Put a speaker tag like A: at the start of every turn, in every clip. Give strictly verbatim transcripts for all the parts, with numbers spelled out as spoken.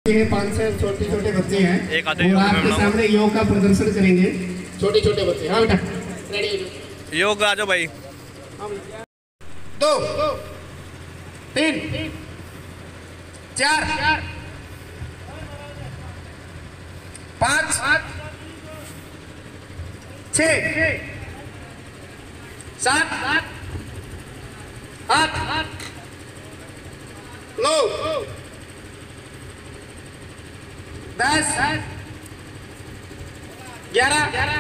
A: ये पांच छह छोटे छोटे बच्चे हैं
B: एक आधे
A: और आपके सामने योग का प्रदर्शन करेंगे। छोटे छोटे बच्चे। हाँ बेटा
B: रेडी योग आ जाओ भाई।
A: दो तीन चार पाँच छः सात आठ नौ दस ग्यारह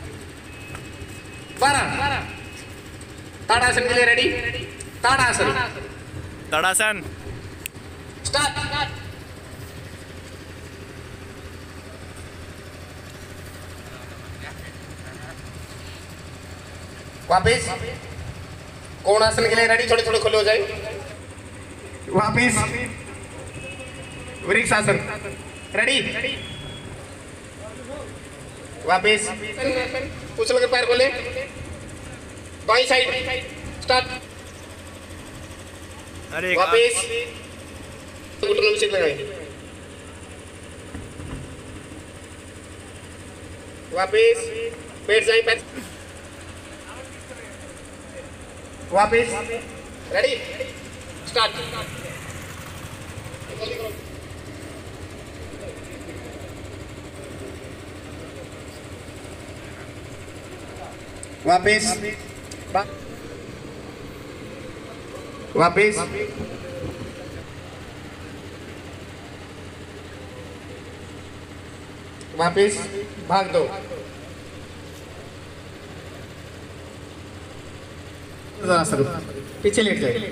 A: बारह। ताड़ासन के लिए रेडी। ताड़ासन
B: ताड़ासन
A: स्टार्ट। वापिस कोणासन के लिए रेडी। थोड़े थोड़े खुले हो जाए। वापिस वृक्षासन रेडी। वापिस उछल कर पैर खोले। बाई साइड स्टार्ट।
B: अरे
A: वापिस घुटनों में सिर लगाए। वापिस बैठ जाए पैर। वापिस रेडी स्टार्ट। वापिस वापिस वापिस भाग दो। जरा सर पीछे लेट जाए।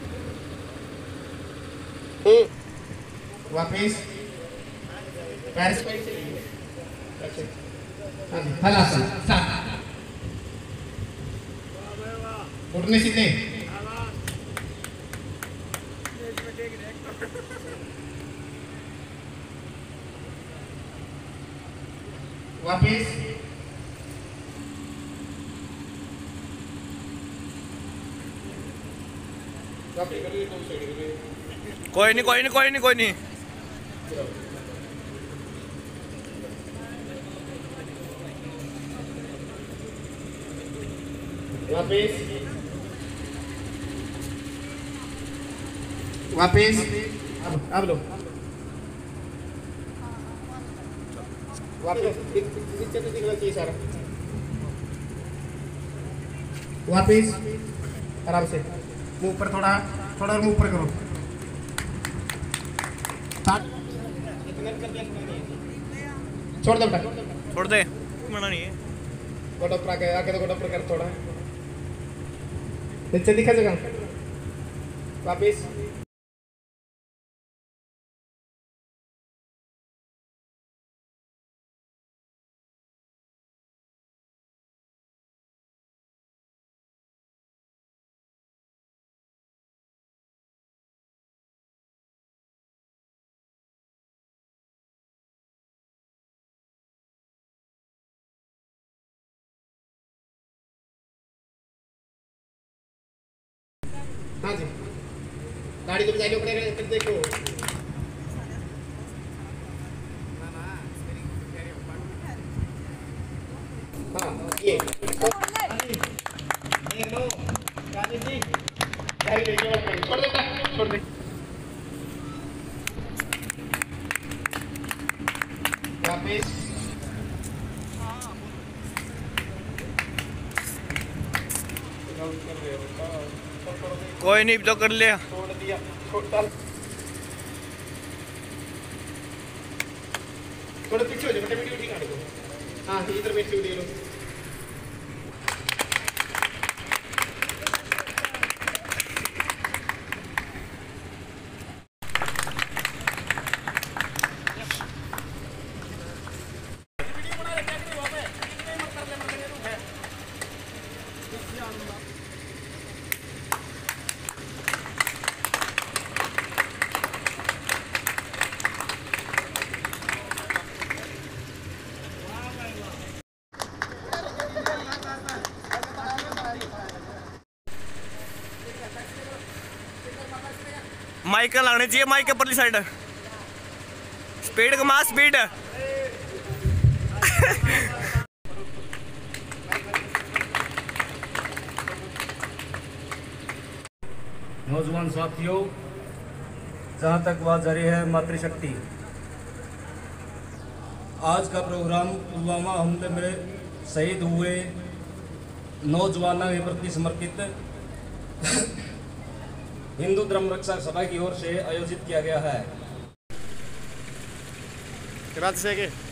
A: वापिस हलासन सात। उठने सीधे। वापिस
B: कोई नहीं कोई नहीं कोई नहीं कोई नहीं।
A: वापिस वापिस अब अब लो। वापिस नीचे तो दिखना चाहिए सारा। वापिस आराम से मुंह पर थोड़ा थोड़ा मुंह पर करो। छोड़ दो बेटा
B: छोड़ दे मना नहीं है।
A: गोटा पर आके आके तो गोटा पर कर। थोड़ा नीचे दिखा जगह। वापिस हाँ जी गाड़ी को बजाइए ऊपर फिर देखो। हाँ ये ये लो गाड़ी जी गाड़ी लेके मत छोड़ दे छोड़ दे। वापिस
B: कोई नहीं तो कर लिया।
A: छोड़ दिया छोटा थोड़ा पीछे हो जाओ बेटा। वीडियो ठीक आने दो। हाँ इधर बैठ के वीडियो लो।
B: माइक लगने चाहिए, माइक के परली साइड। स्पीड कमा स्पीड।
C: नौजवान साथियों, जहाँ तक बात जारी है मातृशक्ति, आज का प्रोग्राम पुलवामा हमले में शहीद हुए नौजवानों के प्रति समर्पित हिंदू धर्म रक्षक सभा की ओर से आयोजित किया गया है।
B: Grazie.